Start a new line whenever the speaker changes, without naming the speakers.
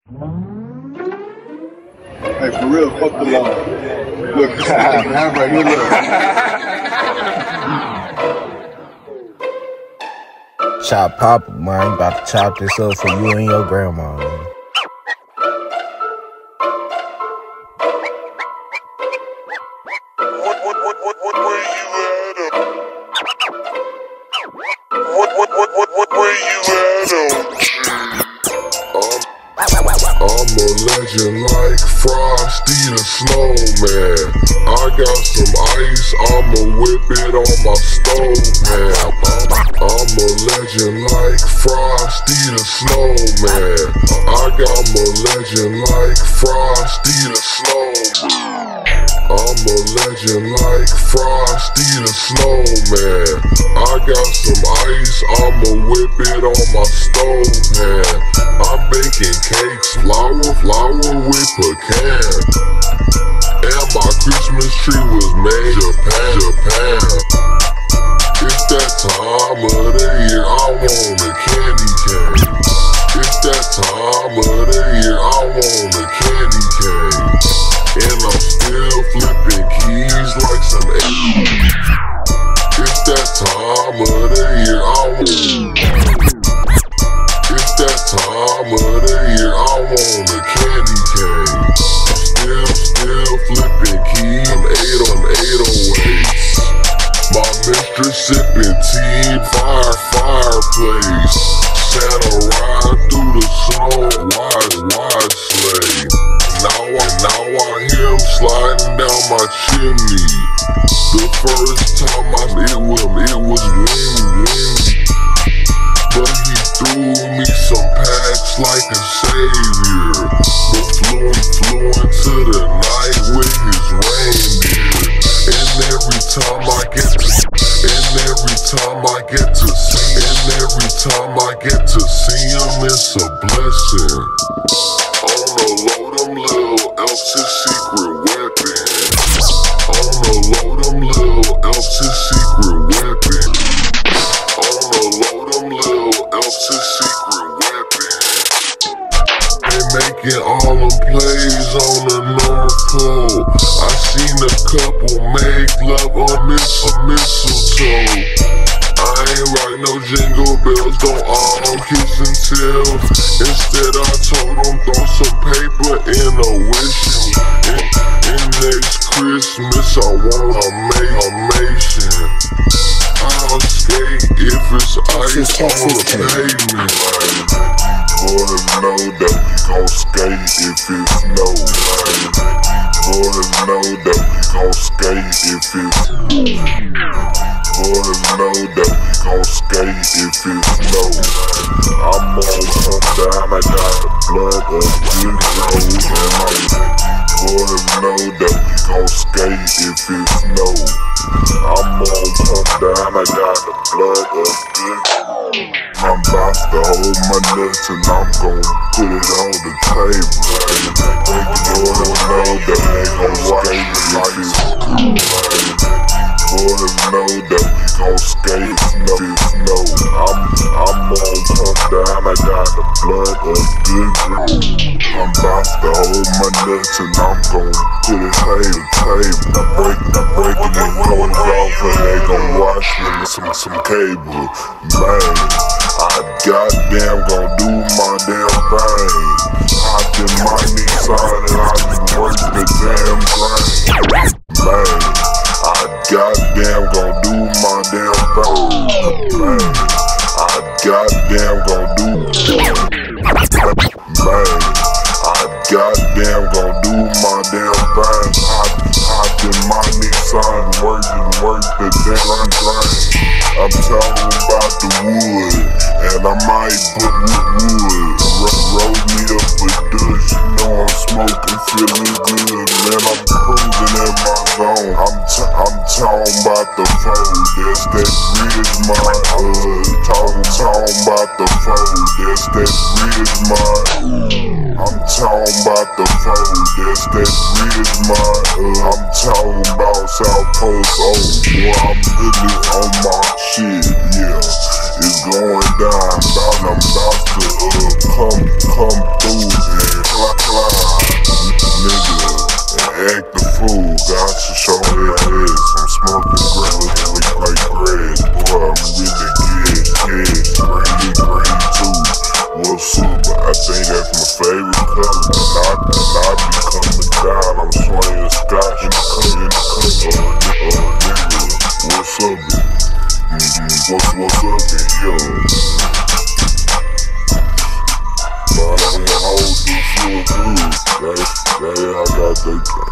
Hey, for real, fuck the law. Look, right here, look.
Chop Papa, man. I'm about to chop this up for you and your grandma, man.
I'm a legend like Frosty the Snowman. I got some ice, I'ma whip it on my stove, man. I'm a legend like Frosty the Snowman. I'm a legend like Frosty the Snowman. I'm a legend like Frosty the Snowman. I got some ice, I'ma whip it on my stove, man. I'm baking cakes, flour with pecan. And my Christmas tree was made Japan. It's that time of the year, I want a candy cane. It's that time of the year, I want a candy cane. And I'm still flipping keys like some It's that time of the year, I want. It's that time of the year, I want a candy cane. Still flipping keys, I'm 808s. My mistress sipping tea, fireplace. Santa ride through the snow, wide sleigh. Now I hear him sliding down my chimney. The first time it was windy. But he threw me some packs like a savior. But flew into the night with his reindeer. And every time I get to see him, it's a blessing. Wanna load them little elves his secret weapon. Wanna load them little elves his secret weapon. Wanna load them little elves his secret weapon. They making all them plays on the North Pole. I seen a couple make love on mistletoe. I ain't write no jingle bells, don't all kiss and tell. Instead I told them throw some paper in a wishing. And next Christmas I want a Mason. I'll skate if it's ice on the pavement. Boys know that we gon' skate if it's snow. Boys know that we gon' skate if it's Boys know that we gon' skate if it's snow. I'm on come down, I got the blood of good road. Boys know that we gon' skate if it's snow. I'm on come down, I got the blood of good road. I'm about to hold my nuts and I'm gon' put it on the table. Boys know that they gon' skate if it's Boys know that we gon' skate if it's snow. I'm on come down, I got the blood of good road. I'm about to hold my nuts and I'm gon' put it on the table. I'm breaking the road off and they gon' wash me with some cable. Man, I goddamn gon' do my damn thing. I did my Nissan and I just work the damn grind. Man, I goddamn gon' do my damn thing. Man, I goddamn gon' do. Man, I goddamn gon' do my damn thing. I did my Nissan work the damn grind. I'm talking about the wood, and I might put wood. Roll me up with Dutch, you know I'm smoking, feeling good. Man, I'm cruising in my zone. I'm talking about the fold, that's that Ridgemont. Talking about the fold, that's that Ridgemont. I'm talking about the fold, that's that Ridgemont. I'm talking about South Coast, oh boy, I'm really on my shit, yeah. It's going down, I'm about to come through, yeah. Stay